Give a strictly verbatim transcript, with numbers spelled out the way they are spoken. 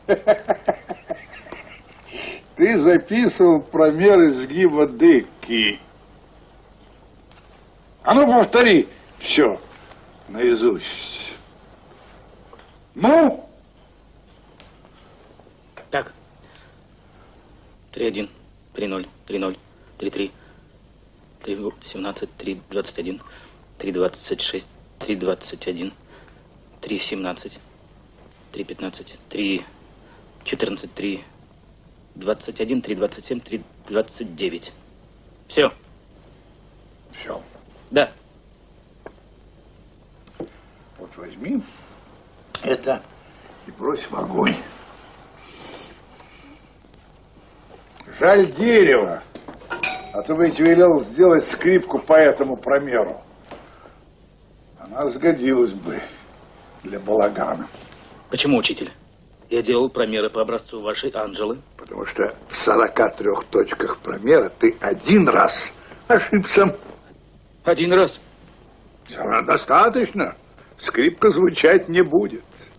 Ты записывал промер изгиба дыки. А ну повтори все наизусть. Ну? Так. три один, три ноль, три ноль, три три, три семнадцать, три двадцать один, три двадцать шесть, три двадцать один, три семнадцать, три пятнадцать, три четырнадцать, три двадцать один, три двадцать семь, три двадцать девять. Все. Все. Да. Вот возьми это и брось в огонь. Жаль дерева, а то бы я тебе велел сделать скрипку по этому промеру. Она сгодилась бы для балагана. Почему, учитель? Я делал промеры по образцу вашей Анжелы. Потому что в сорока трех точках промера ты один раз ошибся. Один раз? Все равно достаточно. Скрипка звучать не будет.